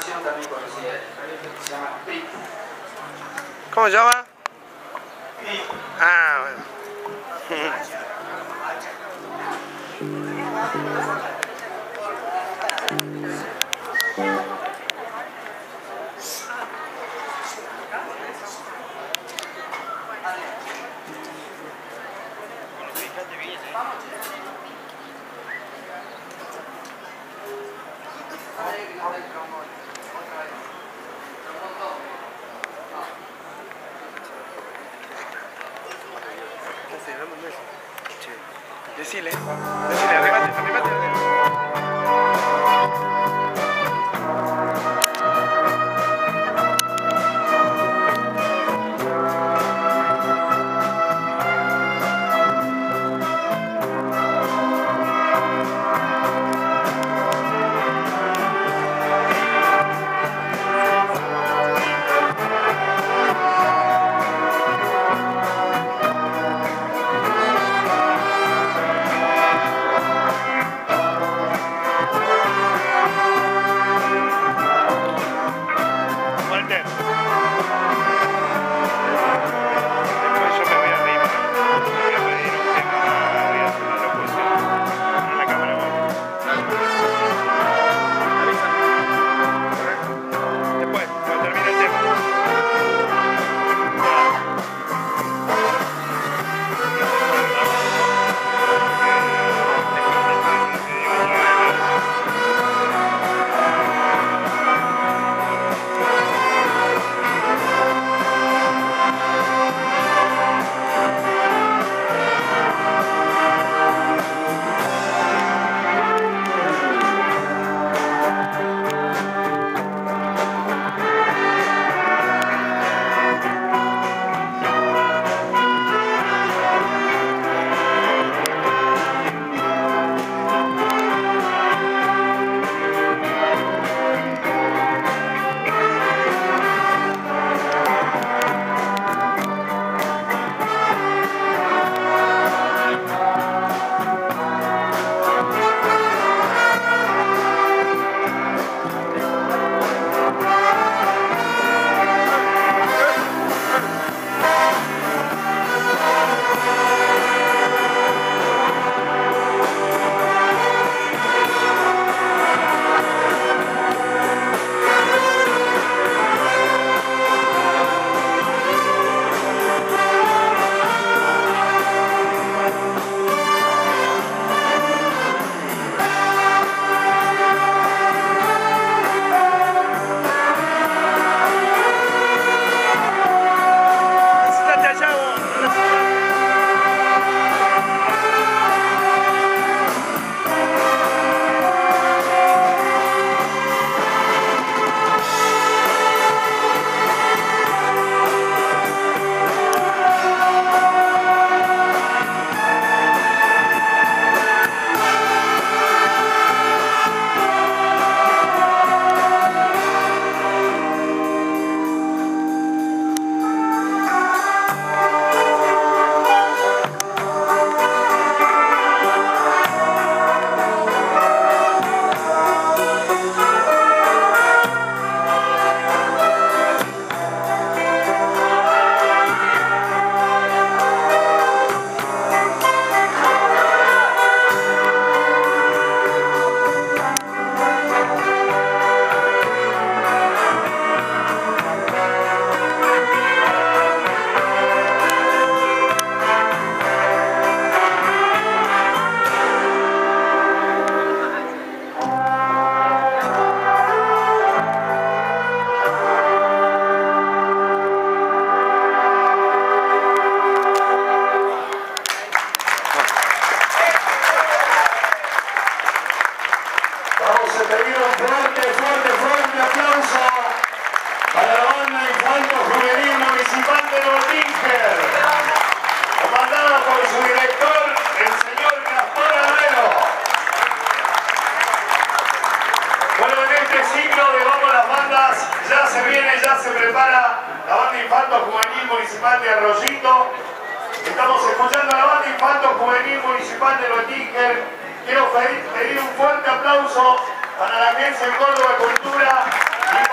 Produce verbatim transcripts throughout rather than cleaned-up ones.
agrupación también conocida, se llama P I. ¿Cómo se llama? P I. Ah, bueno. Decile, decile, arrímate, arrímate, arrímate. Municipal de Arroyito. Estamos escuchando a la banda Infanto Juvenil Municipal de Los Níger. Quiero pedir un fuerte aplauso para la Agencia de Córdoba Cultura.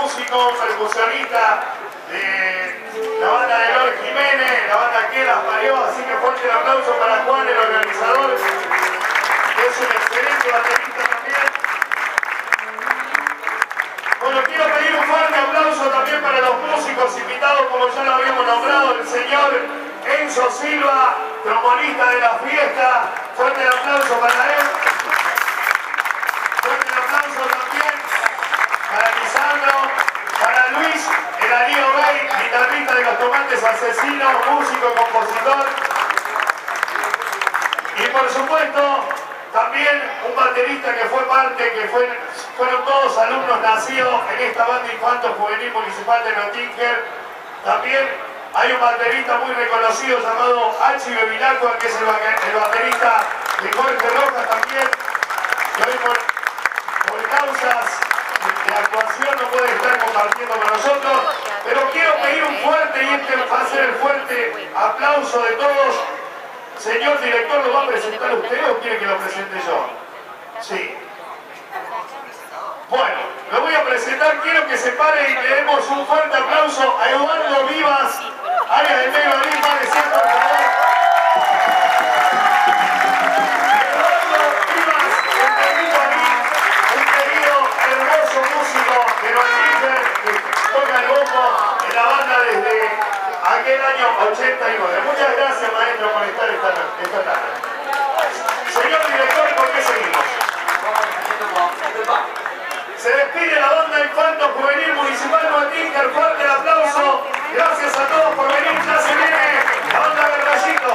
músico, percusionista de la banda de Lord Jiménez, la banda que las parió, así que fuerte el aplauso para Juan, el organizador, que es un excelente baterista también. Bueno, quiero pedir un fuerte aplauso también para los músicos invitados, como ya lo habíamos nombrado, el señor Enzo Silva, trombonista de la fiesta. Fuerte el aplauso para él. Fuerte el aplauso también para Lisandro, para Luis, el Alío Bey, guitarrista de los Tomates Asesinos, músico, compositor. Y por supuesto, también un baterista que fue parte, que fue, fueron todos alumnos nacidos en esta banda infanto juvenil municipal de Notinker. También hay un baterista muy reconocido llamado Alci Bevilacqua, que es el, el baterista de Jorge Rojas también, que hoy por, por causas de actuación no puede estar compartiendo con nosotros. Pero quiero pedir un fuerte, y este va a ser el fuerte aplauso de todos. Señor director, ¿lo va a presentar usted o quiere que lo presente yo? Sí. Bueno, lo voy a presentar. Quiero que se pare y le demos un fuerte aplauso a Eduardo Vivas, área de medio abril, parecer, por favor. Eduardo Vivas, el querido Abril, un querido, hermoso músico de Notinker, que toca el bombo en la banda desde aquel año ochenta y nueve. Muchas gracias, maestro, por estar esta, esta tarde. Señor director, ¿por qué seguimos? Se despide la banda Infanto Juvenil Municipal Notinker. Fuerte el aplauso. Gracias a todos por venir. Ya se viene la banda del Rayito.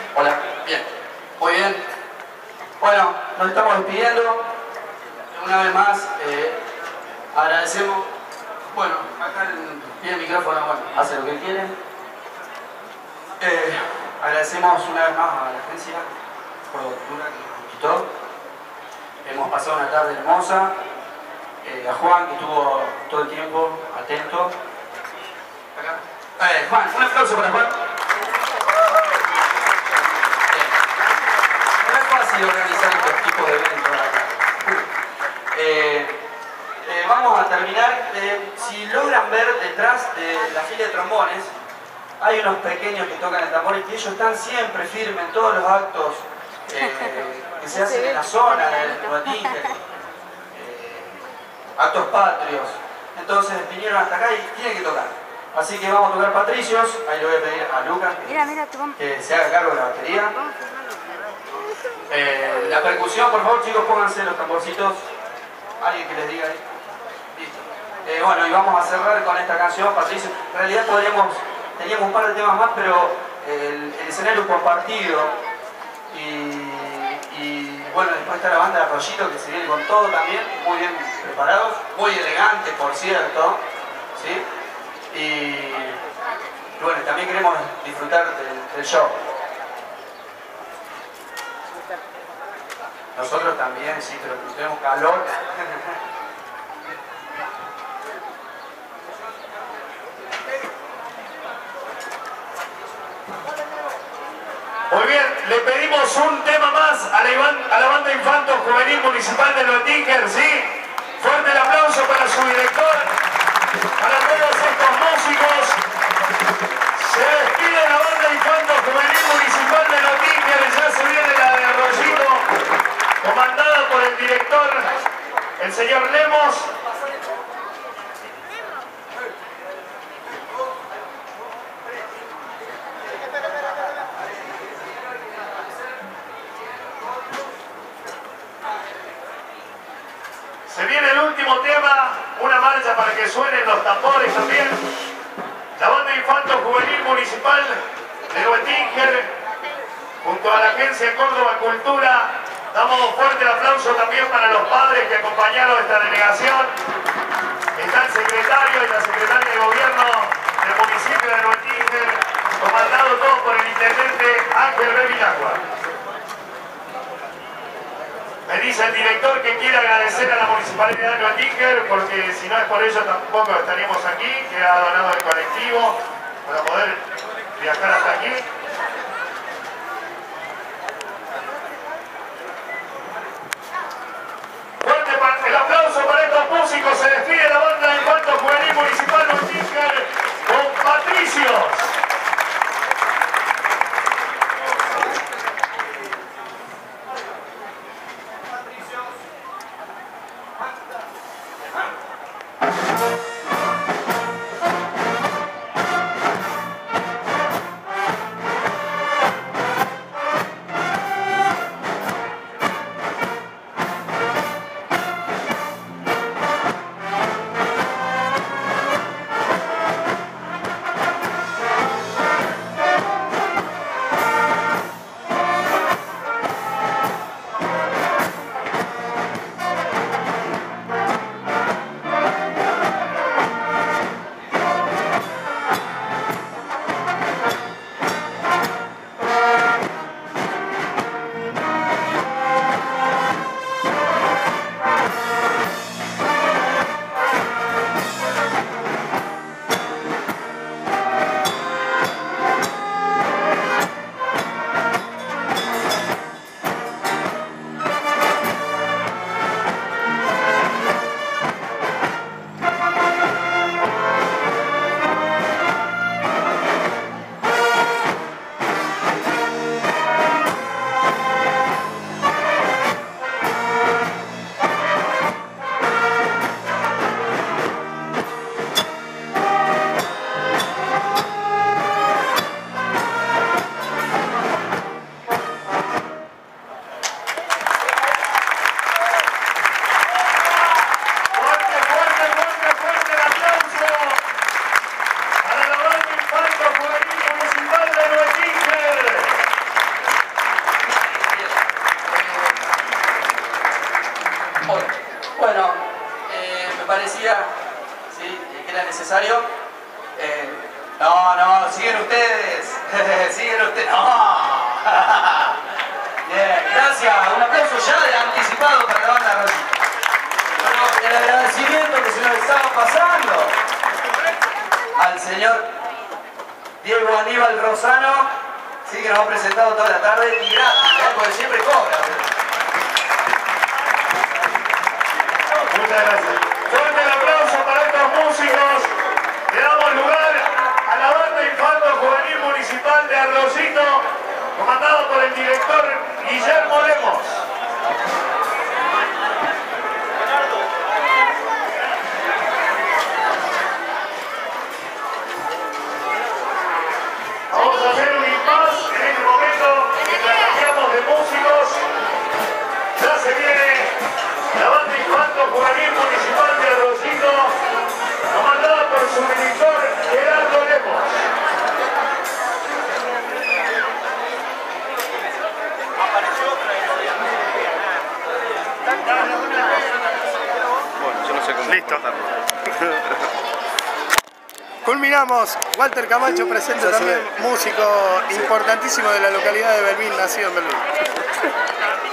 Hola, bien, muy bien. Bueno, nos estamos despidiendo. Una vez más, eh, agradecemos. Bueno, acá el, tiene el micrófono, bueno, hace lo que quiere. Eh, agradecemos una vez más a la agencia por la cultura que nos invitó. Hemos pasado una tarde hermosa. Eh, a Juan, que estuvo todo el tiempo atento. Acá. Eh, Juan, un aplauso para Juan. No es fácil organizar estos tipos de eventos acá. Eh, eh, vamos a terminar. Eh, si logran ver detrás de la fila de trombones, hay unos pequeños que tocan el tambor y que ellos están siempre firmes en todos los actos eh, que se hacen en la zona del Nuetinque, eh, actos patrios. Entonces vinieron hasta acá y tienen que tocar. Así que vamos a tocar Patricios. Ahí le voy a pedir a Lucas que, Mira, mira, te vamos- que se haga cargo de la batería. Eh, la percusión, por favor, chicos, pónganse los tamborcitos. Alguien que les diga ahí. Listo. Eh, bueno, y vamos a cerrar con esta canción, Patricio. En realidad podríamos, teníamos un par de temas más, pero el, el escenario compartido. Y, y bueno, después está la banda de Arroyito que se viene con todo también, muy bien preparados, muy elegantes, por cierto. ¿Sí? Y, y bueno, también queremos disfrutar del, del show. Nosotros también, sí, pero tenemos calor. Muy bien, le pedimos un tema más a la, a la banda Infanto Juvenil Municipal de Nuetinque, ¿sí? Fuerte el aplauso para su director, para todos estos músicos. Se despide la banda Infanto Juvenil Municipal de Nuetinque, ya se viene la de Arroyito, comandada por el director, el señor Lemos. Se viene el último tema, una marcha para que suenen los tambores también. La banda Infanto Juvenil Municipal de Nuetinque, junto a la Agencia Córdoba Cultura, damos un fuerte aplauso también para los padres que acompañaron esta delegación. Está el secretario y la secretaria de gobierno del municipio de Nuetinque, comandado todo por el intendente Ángel Bevilacqua. Me dice el director que quiere agradecer a la Municipalidad de Nuetinque, porque si no es por ello tampoco estaríamos aquí, que ha donado el colectivo para poder viajar hasta aquí. Fuerte el aplauso para estos músicos. Se despide la banda de Infanto Juvenil Municipal de Nuetinque con Patricios. necesario. Eh, no, no, siguen ustedes. siguen ustedes. No. Bien, gracias. Un aplauso ya de anticipado para la banda Rosita. Bueno, el agradecimiento que se nos estaba pasando al señor Diego Aníbal Rosano, sí, que nos ha presentado toda la tarde y gratis, ¿eh? Porque siempre cobra. Muchas gracias. Fuerte el aplauso para estos músicos. Le damos lugar a la banda Infanto Juvenil Municipal de Arroyito, comandado por el director Guillermo Lemos. Vamos a hacer un impasse en este momento mientras cambiamos de músicos. Ya se viene la banda Infanto Juvenil Municipal de Arroyito, comandada por su director Gerardo Lemos. Bueno, yo no sé cómo. Listo. Culminamos. Walter Camacho presente también, músico importantísimo de la localidad de Belville, nacido en Belville.